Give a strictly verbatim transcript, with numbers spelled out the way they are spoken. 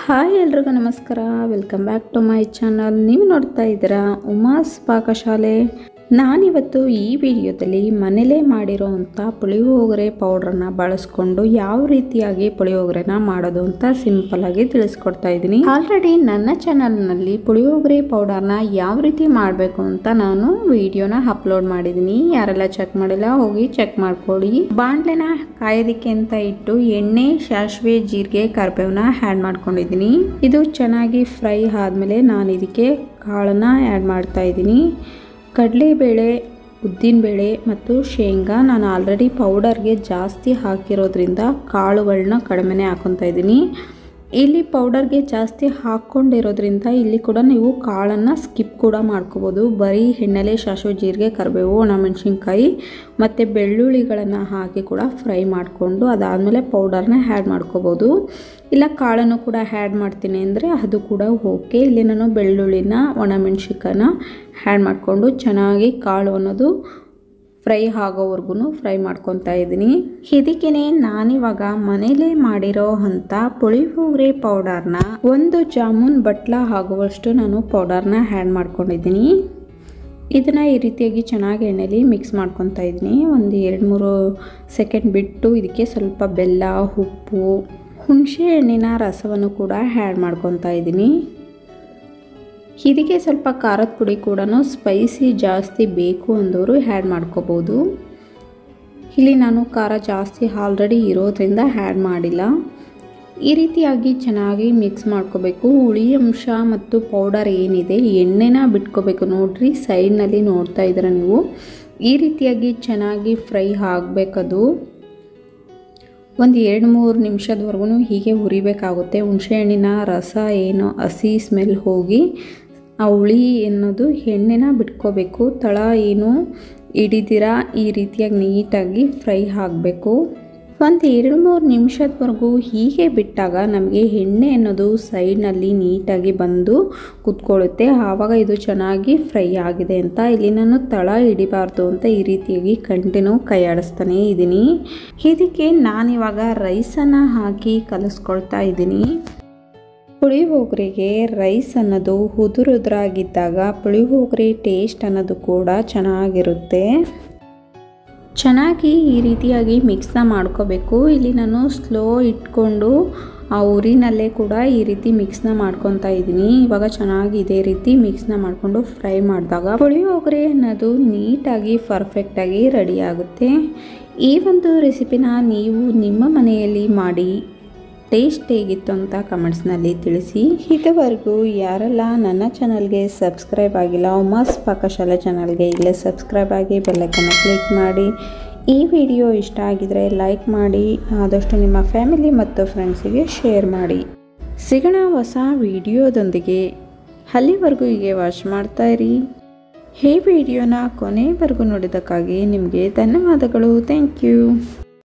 Hi ಎಲ್ರಿಗೂ ನಮಸ್ಕಾರ, welcome back to my channel. ನೀವು ನೋಡ್ತಾ ಇದ್ದೀರಾ ಉಮಾಸ್ ಪಾಕಶಾಲೆ. ನಾನಿವತ್ತು ಈ ವಿಡಿಯೋದಲ್ಲಿ ಮನೇಲೇ ಮಾಡಿರೋವಂಥ ಪುಳಿಯೋಗರೆ ಪೌಡ್ರನ್ನ ಬಳಸ್ಕೊಂಡು ಯಾವ ರೀತಿಯಾಗಿ ಪುಳಿಯೋಗರೆನ ಮಾಡೋದು ಅಂತ ಸಿಂಪಲ್ಲಾಗಿ ತಿಳಿಸ್ಕೊಡ್ತಾ ಇದ್ದೀನಿ. ಆಲ್ರೆಡಿ ನನ್ನ ಚಾನಲ್ನಲ್ಲಿ ಪುಳಿಯೋಗರೆ ಪೌಡರ್ನ ಯಾವ ರೀತಿ ಮಾಡಬೇಕು ಅಂತ ನಾನು ವಿಡಿಯೋನ ಅಪ್ಲೋಡ್ ಮಾಡಿದ್ದೀನಿ. ಯಾರೆಲ್ಲ ಚೆಕ್ ಮಾಡಿಲ್ಲ ಹೋಗಿ ಚೆಕ್ ಮಾಡ್ಕೊಳ್ಳಿ. ಬಾಣಲೆನ ಕಾಯೋದಕ್ಕೆ ಅಂತ ಇಟ್ಟು ಎಣ್ಣೆ, ಸಾಸಿವೆ, ಜೀರಿಗೆ, ಕರಿಬೇವನ್ನ ಆ್ಯಡ್ ಮಾಡ್ಕೊಂಡಿದ್ದೀನಿ. ಇದು ಚೆನ್ನಾಗಿ ಫ್ರೈ ಆದಮೇಲೆ ನಾನು ಇದಕ್ಕೆ ಕಾಳನ್ನು ಆ್ಯಡ್ ಮಾಡ್ತಾ ಇದ್ದೀನಿ. ಕಡಲೆಬೇಳೆ, ಉದ್ದಿನಬೇಳೆ ಮತ್ತು ಶೇಂಗಾ ನಾನು ಆಲ್ರೆಡಿ ಪೌಡರ್ಗೆ ಜಾಸ್ತಿ ಹಾಕಿರೋದ್ರಿಂದ ಕಾಳುಗಳನ್ನ ಕಡಿಮೆನೇ ಹಾಕೊತಾ ಇದ್ದೀನಿ. ಇಲ್ಲಿ ಪೌಡರ್ಗೆ ಜಾಸ್ತಿ ಹಾಕ್ಕೊಂಡಿರೋದ್ರಿಂದ ಇಲ್ಲಿ ಕೂಡ ನೀವು ಕಾಳನ್ನು ಸ್ಕಿಪ್ ಕೂಡ ಮಾಡ್ಕೋಬೋದು. ಬರೀ ಎಣ್ಣೆಲೆ ಸಾಸಿವೆ, ಜೀರಿಗೆ, ಕರಿಬೇವು, ಒಣಮೆಣಸಿನ್ಕಾಯಿ ಮತ್ತು ಬೆಳ್ಳುಳ್ಳಿಗಳನ್ನು ಹಾಕಿ ಕೂಡ ಫ್ರೈ ಮಾಡಿಕೊಂಡು ಅದಾದಮೇಲೆ ಪೌಡರ್ನ ಆ್ಯಡ್ ಮಾಡ್ಕೋಬೋದು. ಇಲ್ಲ ಕಾಳನ್ನು ಕೂಡ ಆ್ಯಡ್ ಮಾಡ್ತೀನಿ ಅಂದರೆ ಅದು ಕೂಡ ಓಕೆ. ಇಲ್ಲಿ ನಾನು ಬೆಳ್ಳುಳ್ಳಿನ, ಒಣಮೆಣಸಿನ್ಕಾಯಿನ ಆ್ಯಡ್ ಮಾಡಿಕೊಂಡು ಚೆನ್ನಾಗಿ ಕಾಳು ಅನ್ನೋದು ಫ್ರೈ ಆಗೋವರೆಗೂ ಫ್ರೈ ಮಾಡ್ಕೊತಾ ಇದ್ದೀನಿ. ಇದಕ್ಕೇ ನಾನಿವಾಗ ಮನೇಲೇ ಮಾಡಿರೋ ಅಂಥ ಪುಳಿಯೋಗರೆ ಪೌಡರ್ನ ಒಂದು ಜಾಮೂನ್ ಬಟ್ಲ ಆಗುವಷ್ಟು ನಾನು ಪೌಡರ್ನ ಆ್ಯಡ್ ಮಾಡ್ಕೊಂಡಿದ್ದೀನಿ. ಇದನ್ನು ಈ ರೀತಿಯಾಗಿ ಚೆನ್ನಾಗಿ ಎಣ್ಣೆಲಿ ಮಿಕ್ಸ್ ಮಾಡ್ಕೊತಾ ಇದ್ದೀನಿ. ಒಂದು ಎರಡು ಮೂರು ಸೆಕೆಂಡ್ ಬಿಟ್ಟು ಇದಕ್ಕೆ ಸ್ವಲ್ಪ ಬೆಲ್ಲ, ಉಪ್ಪು, ಹುಣಸೆ ಹಣ್ಣಿನ ರಸವನ್ನು ಕೂಡ ಆ್ಯಡ್ ಮಾಡ್ಕೊತಾ ಇದ್ದೀನಿ. ಇದಕ್ಕೆ ಸ್ವಲ್ಪ ಖಾರದ ಪುಡಿ ಕೂಡ ಸ್ಪೈಸಿ ಜಾಸ್ತಿ ಬೇಕು ಅಂದವರು ಆ್ಯಡ್ ಮಾಡ್ಕೋಬೋದು. ಇಲ್ಲಿ ನಾನು ಖಾರ ಜಾಸ್ತಿ ಆಲ್ರೆಡಿ ಇರೋದ್ರಿಂದ ಆ್ಯಡ್ ಮಾಡಿಲ್ಲ. ಈ ರೀತಿಯಾಗಿ ಚೆನ್ನಾಗಿ ಮಿಕ್ಸ್ ಮಾಡ್ಕೋಬೇಕು. ಹುಳಿ ಅಂಶ ಮತ್ತು ಪೌಡರ್ ಏನಿದೆ ಎಣ್ಣೆನ ಬಿಟ್ಕೋಬೇಕು. ನೋಡ್ರಿ, ಸೈಡ್ನಲ್ಲಿ ನೋಡ್ತಾ ಇದ್ದೀರ ನೀವು. ಈ ರೀತಿಯಾಗಿ ಚೆನ್ನಾಗಿ ಫ್ರೈ ಆಗಬೇಕದು. ಒಂದು ಎರಡು ಮೂರು ನಿಮಿಷದವರೆಗೂ ಹೀಗೆ ಹುರಿಬೇಕಾಗುತ್ತೆ. ಹುಣಸೆ ಹಣ್ಣಿನ ರಸ ಏನು ಹಸಿ ಸ್ಮೆಲ್ ಹೋಗಿ ಆ ಹುಳಿ ಅನ್ನೋದು ಎಣ್ಣೆನ ಬಿಟ್ಕೋಬೇಕು. ತಳ ಏನು ಹಿಡಿದಿರ ಈ ರೀತಿಯಾಗಿ ನೀಟಾಗಿ ಫ್ರೈ ಆಗಬೇಕು. ಒಂದು ಎರಡು ಮೂರು ನಿಮಿಷದವರೆಗೂ ಹೀಗೆ ಬಿಟ್ಟಾಗ ನಮಗೆ ಎಣ್ಣೆ ಅನ್ನೋದು ಸೈಡ್ನಲ್ಲಿ ನೀಟಾಗಿ ಬಂದು ಕುತ್ಕೊಳ್ಳುತ್ತೆ. ಆವಾಗ ಇದು ಚೆನ್ನಾಗಿ ಫ್ರೈ ಆಗಿದೆ ಅಂತ. ಇಲ್ಲಿ ನಾನು ತಳ ಹಿಡಿಬಾರ್ದು ಅಂತ ಈ ರೀತಿಯಾಗಿ ಕಂಟಿನ್ಯೂ ಕೈ ಆಡಿಸ್ತಾನೆ ಇದ್ದೀನಿ. ಇದಕ್ಕೆ ನಾನಿವಾಗ ರೈಸನ್ನು ಹಾಕಿ ಕಲಿಸ್ಕೊಳ್ತಾ ಇದ್ದೀನಿ. ಪುಳಿಯೋಗರೆಗೆ ರೈಸ್ ಅನ್ನೋದು ಉದುರುದ್ರಾಗಿದ್ದಾಗ ಪುಳಿಯೋಗರೆ ಟೇಸ್ಟ್ ಅನ್ನೋದು ಕೂಡ ಚೆನ್ನಾಗಿರುತ್ತೆ. ಚೆನ್ನಾಗಿ ಈ ರೀತಿಯಾಗಿ ಮಿಕ್ಸ್ನ ಮಾಡ್ಕೋಬೇಕು. ಇಲ್ಲಿ ನಾನು ಸ್ಲೋ ಇಟ್ಕೊಂಡು ಆ ಉರಿನಲ್ಲೇ ಕೂಡ ಈ ರೀತಿ ಮಿಕ್ಸ್ನ ಮಾಡ್ಕೊತಾ ಇದ್ದೀನಿ. ಇವಾಗ ಚೆನ್ನಾಗಿ ಇದೇ ರೀತಿ ಮಿಕ್ಸ್ನ ಮಾಡಿಕೊಂಡು ಫ್ರೈ ಮಾಡಿದಾಗ ಪುಳಿಯೋಗರೆ ಅನ್ನೋದು ನೀಟಾಗಿ ಪರ್ಫೆಕ್ಟಾಗಿ ರೆಡಿ ಆಗುತ್ತೆ. ಈ ಒಂದು ರೆಸಿಪಿನ ನೀವು ನಿಮ್ಮ ಮನೆಯಲ್ಲಿ ಮಾಡಿ ಟೇಸ್ಟ್ ಹೇಗಿತ್ತು ಅಂತ ಕಮೆಂಟ್ಸ್ನಲ್ಲಿ ತಿಳಿಸಿ. ಇದುವರೆಗೂ ಯಾರೆಲ್ಲ ನನ್ನ ಚಾನಲ್ಗೆ ಸಬ್ಸ್ಕ್ರೈಬ್ ಆಗಿಲ್ಲ, ಉಮಾಸ್ ಪಾಕಶಾಲೆ ಚಾನಲ್ಗೆ ಈಗಲೇ ಸಬ್ಸ್ಕ್ರೈಬ್ ಆಗಿ ಬೆಲ್ಲೈಕನ್ನ ಕ್ಲಿಕ್ ಮಾಡಿ. ಈ ವಿಡಿಯೋ ಇಷ್ಟ ಆಗಿದರೆ ಲೈಕ್ ಮಾಡಿ, ಆದಷ್ಟು ನಿಮ್ಮ ಫ್ಯಾಮಿಲಿ ಮತ್ತು ಫ್ರೆಂಡ್ಸಿಗೆ ಶೇರ್ ಮಾಡಿ. ಸಿಗೋಣ ಹೊಸ ವಿಡಿಯೋದೊಂದಿಗೆ. ಅಲ್ಲಿವರೆಗೂ ಹೀಗೆ ವಾಚ್ ಮಾಡ್ತಾಯಿರಿ. ಈ ವಿಡಿಯೋನ ಕೊನೆವರೆಗೂ ನೋಡಿದ್ದಕ್ಕಾಗಿ ನಿಮಗೆ ಧನ್ಯವಾದಗಳು. Thank you.